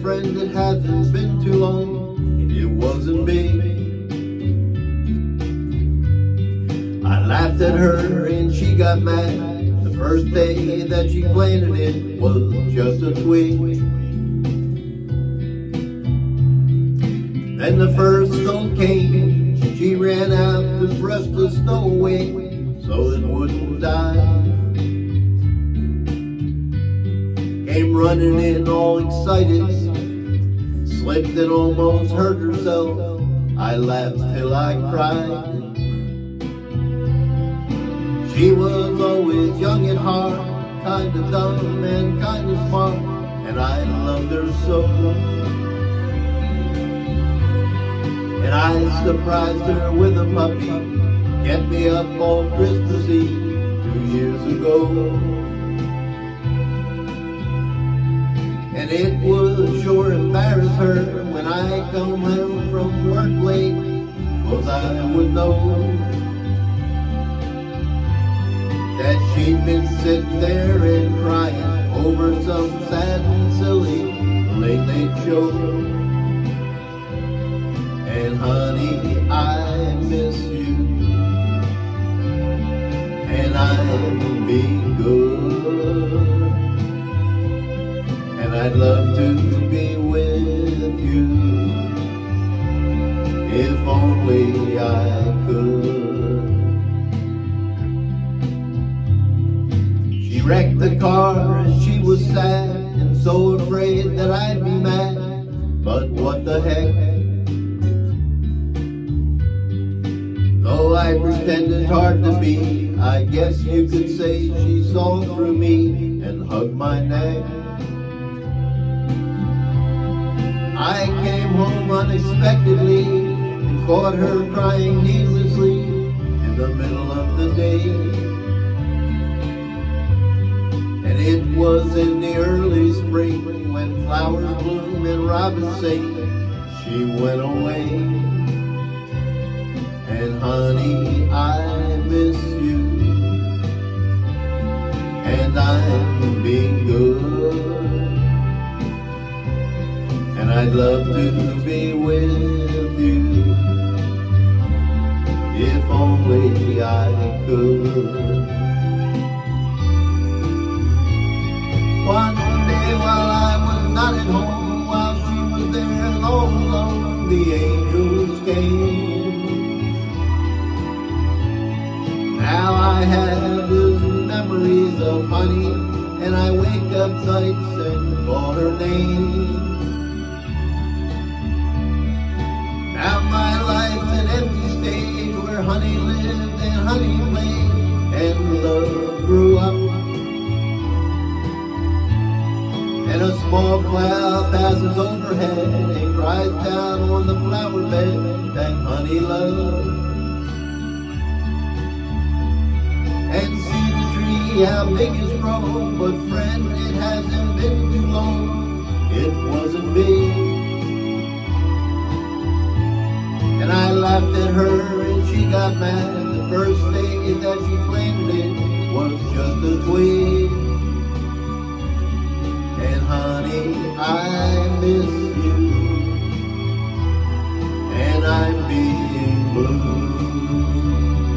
friend, it hasn't been too long. It wasn't big. I laughed at her and she got mad. The first day that she planted it was just a twig. Then the first snow came. She ran out to brush the snow away so it wouldn't die. Came running in all excited, slipped and almost hurt herself. I laughed till I cried. She was always young at heart, kinda dumb and kinda smart, and I loved her so. And I surprised her with a puppy, kept me up all Christmas Eve 2 years ago. And it would sure embarrass her when I come home from work late, 'cause I would know that she'd been sitting there and crying over some sad and silly late show. And honey, I miss you, and I'm being good, and I'd love to be with you, if only I could. She wrecked the car and she was sad and so afraid that I'd be mad, but what the heck. Though I pretended hard to be, I guess you could say she saw through me and hugged my neck. I came home unexpectedly and caught her crying needlessly in the middle of the day. And it was in the early spring when flowers bloom and robins sing. She went away. And honey, I miss you, and I'm being good, and I'd love to be with you, if only I could. One day while I was not at home, while she was there all alone, the angels came. Now I have those memories of honey, and I wake up nights and call her name. Now my life's an empty stage where honey lived and honey played and love grew up. And a small cloud passes overhead and cries down on the flower bed that honey loved. And see the tree, how big it's grown, but friend, it hasn't been too long, it wasn't big. And I laughed at her and she got mad, the first day that she planted it was just a twig. And honey, I miss you, and I'm being blue.